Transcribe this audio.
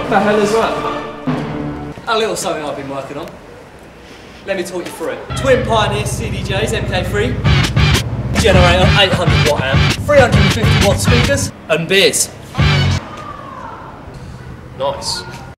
What the hell is that? A little something I've been working on. Let me talk you through it. Twin Pioneer CDJs, MK3. Generator, 800 watt amp. 350 watt speakers. And beers. Nice.